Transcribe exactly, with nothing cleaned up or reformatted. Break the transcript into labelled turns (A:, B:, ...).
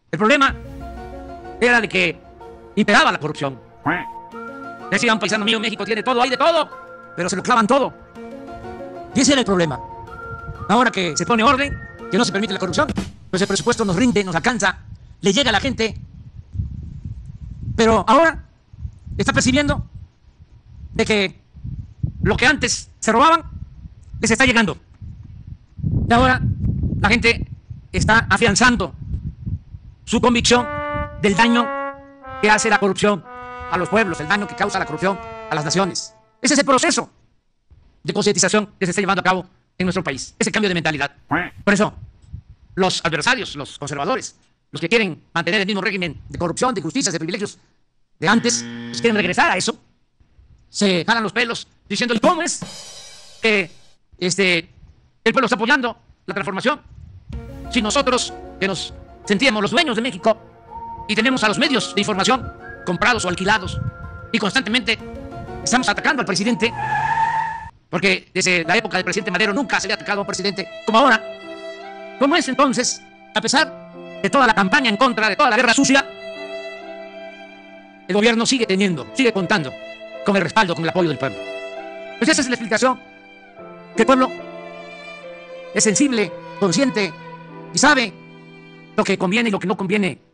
A: El problema era de que imperaba la corrupción. Decía un paisano mío, México tiene todo, hay de todo, pero se lo clavan todo. Y ese era el problema. Ahora que se pone orden, que no se permite la corrupción, pues el presupuesto nos rinde, nos alcanza, le llega a la gente. Pero ahora está percibiendo de que lo que antes se robaban les está llegando. Y ahora la gente está afianzando su convicción del daño que hace la corrupción a los pueblos, el daño que causa la corrupción a las naciones. Ese es el proceso de concientización que se está llevando a cabo en nuestro país, ese cambio de mentalidad. Por eso, los adversarios, los conservadores, los que quieren mantener el mismo régimen de corrupción, de injusticias, de privilegios de antes, pues quieren regresar a eso, se jalan los pelos diciendo, ¿y cómo es que este, el pueblo está apoyando la transformación? Si nosotros, que nos sentíamos los dueños de México y tenemos a los medios de información comprados o alquilados y constantemente estamos atacando al presidente, porque desde la época del presidente Madero nunca se le ha atacado a un presidente como ahora. ¿Cómo es entonces, a pesar de toda la campaña en contra, de toda la guerra sucia, el gobierno sigue teniendo, sigue contando con el respaldo, con el apoyo del pueblo? Pues esa es la explicación, que el pueblo es sensible, consciente y sabe lo que conviene y lo que no conviene